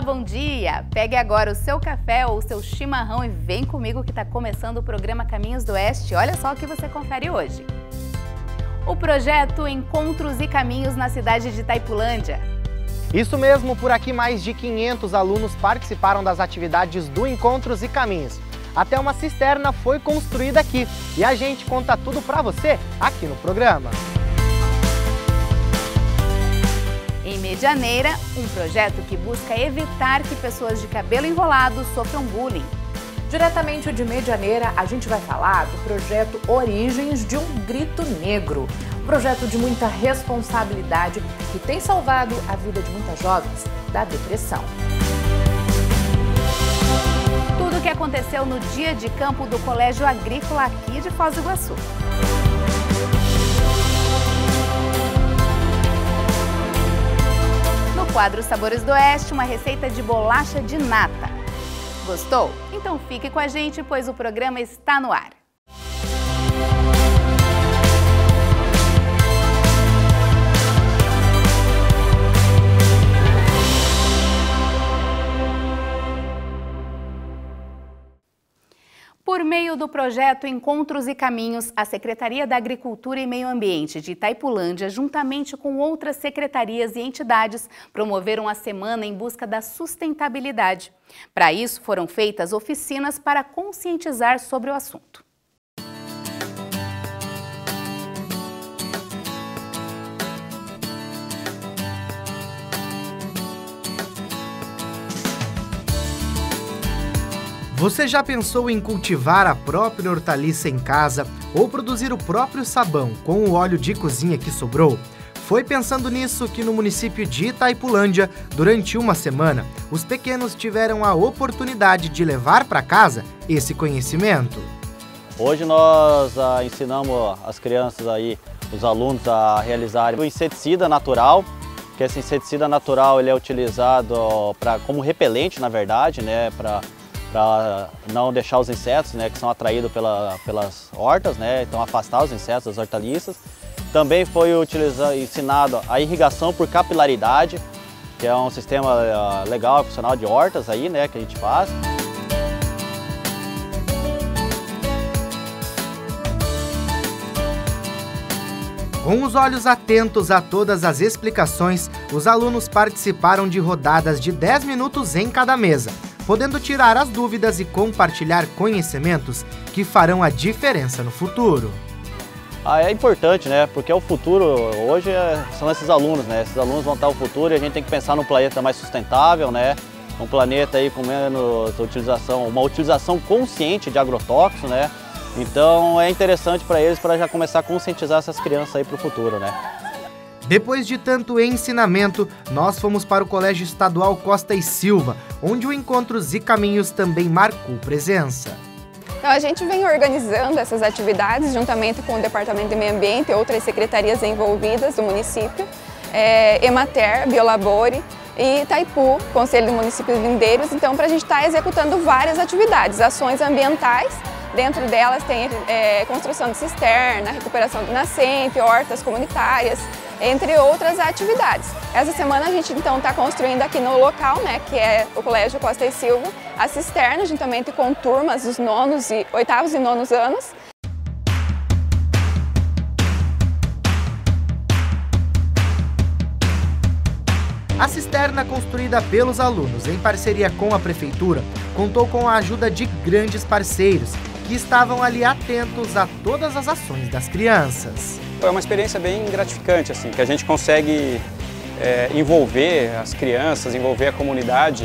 Olá, bom dia! Pegue agora o seu café ou o seu chimarrão e vem comigo que está começando o programa Caminhos do Oeste. Olha só o que você confere hoje. O projeto Encontros e Caminhos na cidade de Itaipulândia. Isso mesmo, por aqui mais de 500 alunos participaram das atividades do Encontros e Caminhos. Até uma cisterna foi construída aqui e a gente conta tudo para você aqui no programa. Em Medianeira, um projeto que busca evitar que pessoas de cabelo enrolado sofram bullying. Diretamente de Medianeira, a gente vai falar do projeto Origens de um Grito Negro. Um projeto de muita responsabilidade que tem salvado a vida de muitas jovens da depressão. Tudo o que aconteceu no dia de campo do Colégio Agrícola aqui de Foz do Iguaçu. No quadro Sabores do Oeste, uma receita de bolacha de nata. Gostou? Então fique com a gente, pois o programa está no ar. Por meio do projeto Encontros e Caminhos, a Secretaria da Agricultura e Meio Ambiente de Itaipulândia, juntamente com outras secretarias e entidades, promoveram a semana em busca da sustentabilidade. Para isso, foram feitas oficinas para conscientizar sobre o assunto. Você já pensou em cultivar a própria hortaliça em casa ou produzir o próprio sabão com o óleo de cozinha que sobrou? Foi pensando nisso que no município de Itaipulândia, durante uma semana, os pequenos tiveram a oportunidade de levar para casa esse conhecimento. Hoje nós ensinamos as crianças aí, os alunos a realizarem o inseticida natural, que esse inseticida natural ele é utilizado como repelente, na verdade, né, para não deixar os insetos, né, que são atraídos pelas hortas, né, então afastar os insetos das hortaliças. Também foi ensinado a irrigação por capilaridade, que é um sistema legal, funcional de hortas aí, né, que a gente faz. Com os olhos atentos a todas as explicações, os alunos participaram de rodadas de 10 minutos em cada mesa, podendo tirar as dúvidas e compartilhar conhecimentos que farão a diferença no futuro. É importante, né? Porque o futuro hoje são esses alunos, né? Esses alunos vão estar o futuro e a gente tem que pensar num planeta mais sustentável, né? Um planeta aí com menos utilização, uma utilização consciente de agrotóxicos, né? Então é interessante para eles, para já começar a conscientizar essas crianças aí para o futuro, né? Depois de tanto ensinamento, nós fomos para o Colégio Estadual Costa e Silva, onde o Encontros e Caminhos também marcou presença. Então, a gente vem organizando essas atividades juntamente com o Departamento de Meio Ambiente e outras secretarias envolvidas do município, Emater, Biolabore e Itaipu, Conselho de Municípios Lindeiros, então para a gente estar executando várias atividades, ações ambientais. Dentro delas tem construção de cisterna, recuperação de nascente, hortas comunitárias, entre outras atividades. Essa semana a gente então está construindo aqui no local, né, que é o Colégio Costa e Silva, a cisterna, juntamente com turmas dos oitavos e nonos anos. A cisterna, construída pelos alunos em parceria com a Prefeitura, contou com a ajuda de grandes parceiros que estavam ali atentos a todas as ações das crianças. É uma experiência bem gratificante, assim, que a gente consegue envolver as crianças, envolver a comunidade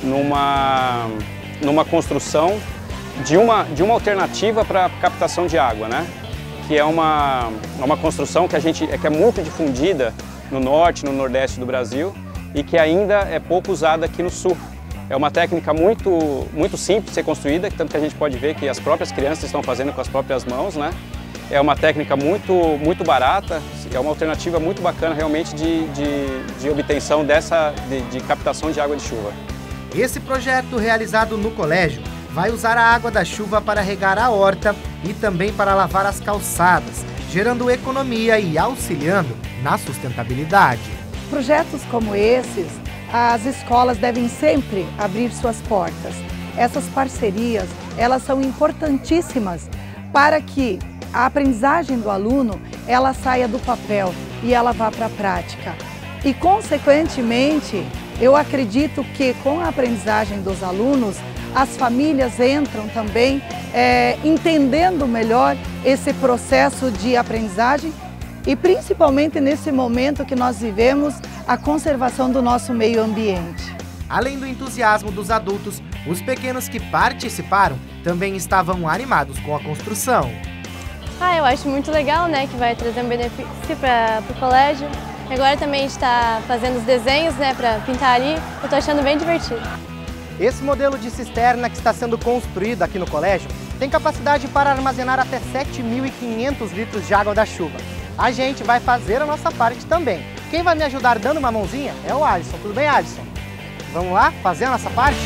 numa construção de uma alternativa para a captação de água, né? Que é uma construção que é muito difundida no norte, no nordeste do Brasil e que ainda é pouco usada aqui no sul. É uma técnica muito simples de ser construída, tanto que a gente pode ver que as próprias crianças estão fazendo com as próprias mãos, né? É uma técnica muito barata, é uma alternativa muito bacana realmente de obtenção de captação de água de chuva. Esse projeto, realizado no colégio, vai usar a água da chuva para regar a horta e também para lavar as calçadas, gerando economia e auxiliando na sustentabilidade. Projetos como esses as escolas devem sempre abrir suas portas. Essas parcerias, elas são importantíssimas para que a aprendizagem do aluno, ela saia do papel e ela vá para a prática. E, consequentemente, eu acredito que com a aprendizagem dos alunos, as famílias entram também entendendo melhor esse processo de aprendizagem e principalmente nesse momento que nós vivemos, a conservação do nosso meio ambiente. Além do entusiasmo dos adultos, os pequenos que participaram também estavam animados com a construção. Eu acho muito legal, né, que vai trazer um benefício para o colégio. Agora também a gente está fazendo os desenhos, né, para pintar ali. Eu estou achando bem divertido. Esse modelo de cisterna que está sendo construído aqui no colégio tem capacidade para armazenar até 7.500 litros de água da chuva. A gente vai fazer a nossa parte também. Quem vai me ajudar dando uma mãozinha é o Alisson. Tudo bem, Alisson? Vamos lá fazer a nossa parte?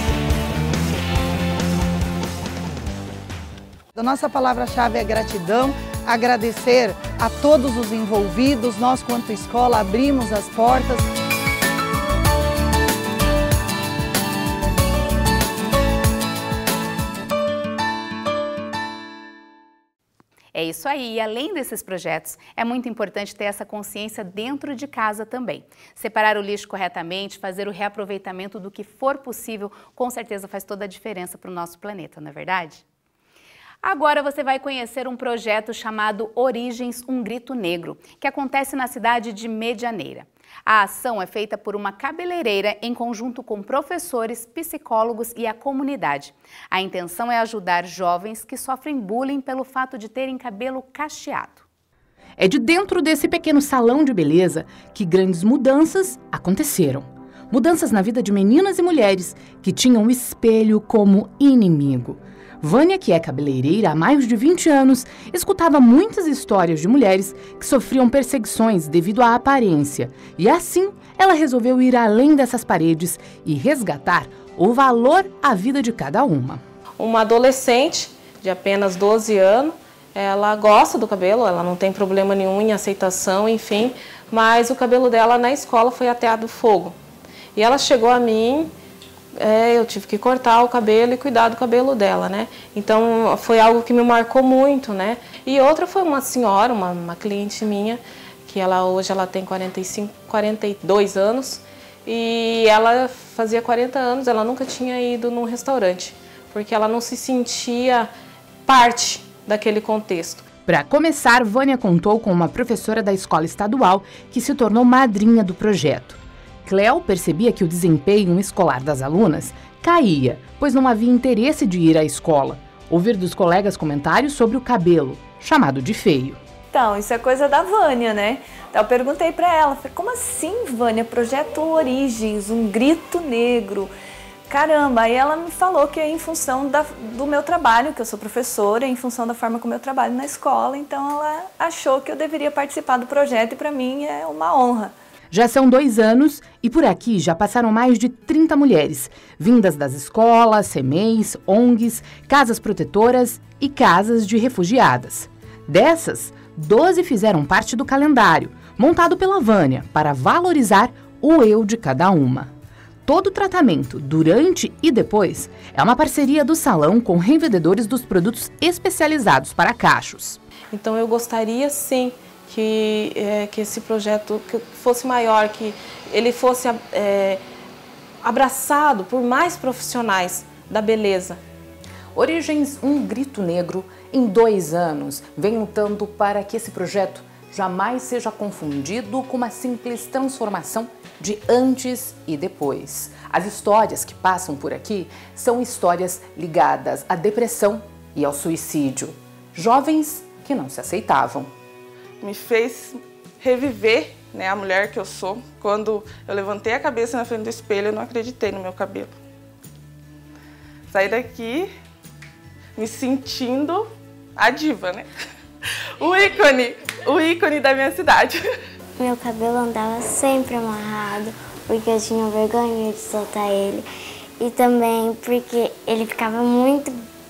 A nossa palavra-chave é gratidão, agradecer a todos os envolvidos. Nós, quanto escola, abrimos as portas. É isso aí, e além desses projetos, é muito importante ter essa consciência dentro de casa também. Separar o lixo corretamente, fazer o reaproveitamento do que for possível, com certeza faz toda a diferença para o nosso planeta, não é verdade? Agora você vai conhecer um projeto chamado Origens, um Grito Negro, que acontece na cidade de Medianeira. A ação é feita por uma cabeleireira em conjunto com professores, psicólogos e a comunidade. A intenção é ajudar jovens que sofrem bullying pelo fato de terem cabelo cacheado. É de dentro desse pequeno salão de beleza que grandes mudanças aconteceram. Mudanças na vida de meninas e mulheres que tinham o espelho como inimigo. Vânia, que é cabeleireira há mais de 20 anos, escutava muitas histórias de mulheres que sofriam perseguições devido à aparência. E assim, ela resolveu ir além dessas paredes e resgatar o valor à vida de cada uma. Uma adolescente de apenas 12 anos, ela gosta do cabelo, ela não tem problema nenhum em aceitação, enfim, mas o cabelo dela na escola foi ateado fogo. E ela chegou a mim... eu tive que cortar o cabelo e cuidar do cabelo dela, né? Então, foi algo que me marcou muito, né? E outra foi uma senhora, uma cliente minha, que hoje ela tem 42 anos, e ela fazia 40 anos, ela nunca tinha ido num restaurante, porque ela não se sentia parte daquele contexto. Para começar, Vânia contou com uma professora da escola estadual que se tornou madrinha do projeto. Cléo percebia que o desempenho escolar das alunas caía, pois não havia interesse de ir à escola. Ouvir dos colegas comentários sobre o cabelo, chamado de feio. Então, isso é coisa da Vânia, né? Então, eu perguntei para ela, falei, como assim, Vânia? Projeto Origens, um grito negro. Caramba, aí ela me falou que é em função do meu trabalho, que eu sou professora, em função da forma como eu trabalho na escola, então ela achou que eu deveria participar do projeto e para mim é uma honra. Já são 2 anos e por aqui já passaram mais de 30 mulheres, vindas das escolas, CMEIs, ONGs, casas protetoras e casas de refugiadas. Dessas, 12 fizeram parte do calendário, montado pela Vânia, para valorizar o eu de cada uma. Todo o tratamento, durante e depois, é uma parceria do salão com revendedores dos produtos especializados para cachos. Então eu gostaria sim que esse projeto fosse maior, que ele fosse abraçado por mais profissionais da beleza. Origens, um Grito Negro, em 2 anos, vem lutando para que esse projeto jamais seja confundido com uma simples transformação de antes e depois. As histórias que passam por aqui são histórias ligadas à depressão e ao suicídio. Jovens que não se aceitavam. Me fez reviver, né, a mulher que eu sou. Quando eu levantei a cabeça na frente do espelho, eu não acreditei no meu cabelo. Saí daqui me sentindo a diva, né? O ícone da minha cidade. Meu cabelo andava sempre amarrado, porque eu tinha vergonha de soltar ele. E também porque ele ficava muito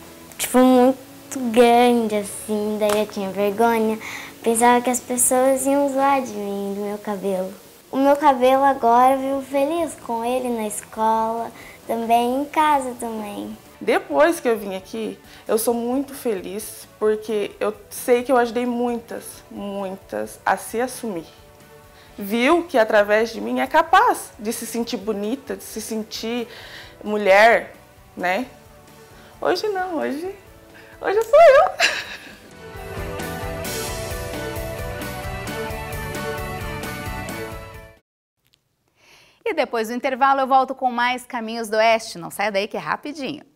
grande assim, daí eu tinha vergonha. Pensava que as pessoas iam zoar de mim, do meu cabelo. o meu cabelo agora, eu vivo feliz com ele na escola, também em casa também. Depois que eu vim aqui, eu sou muito feliz porque eu sei que eu ajudei muitas a se assumir. Viu que através de mim é capaz de se sentir bonita, de se sentir mulher, né? Hoje não, hoje sou eu. E depois do intervalo eu volto com mais Caminhos do Oeste. Não saia daí que é rapidinho.